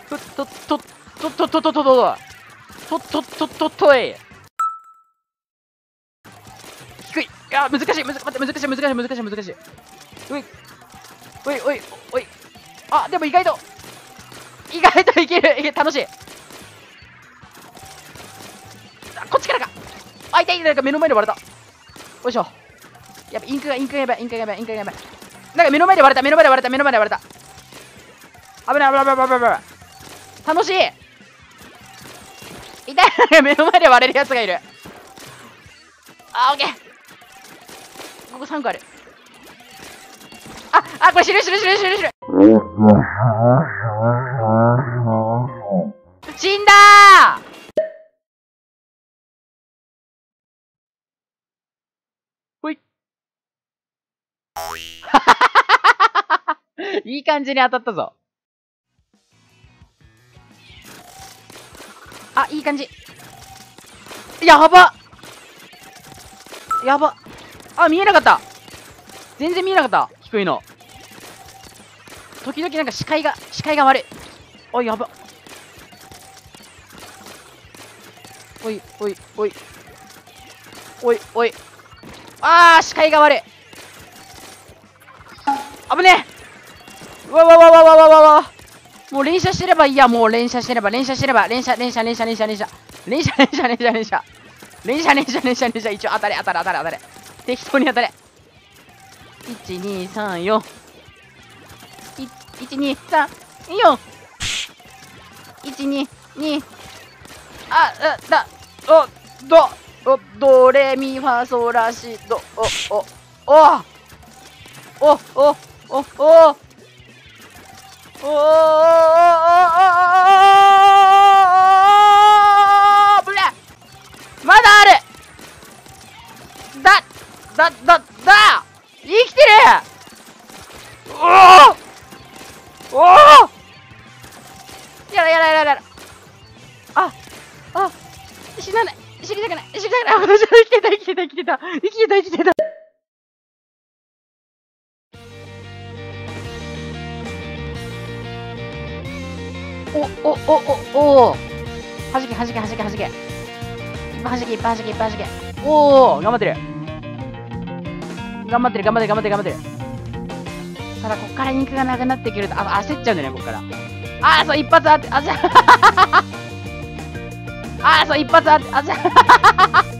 い。低い。いや、難しい。待って、難しい。おい。あ、でも意外といける。楽しい。こっちからか。あ、痛い。なんか目の前で割れた。よいしょ。やばい、インクがやばい。なんか目の前で割れた。危ない。楽しい。痛い。目の前で割れるやつがいる。あ、オッケー。ここ3個ある。これ死ぬ。死んだー。ほい。いい感じに当たったぞ。あ、いい感じ。やば。あ、見えなかった。全然見えなかった。低いの。時々なんか視界が悪い。おい、やば。おい。視界が悪い。危ねえ。わ。もう連射してればいいや。連射。一応当たれ。適当に当たれ。1、2、3、4。1、2、3、4。1、2、2。ドレミファソラシド。まだある。生きてる。やら。死なない。知りたくない。生きてた。はじけ。いっぱいはじけ。頑張ってる。ただ、こっからインクがなくなってくると、焦っちゃうんだよね、こっから。そう、一発あって、そう、一発あって、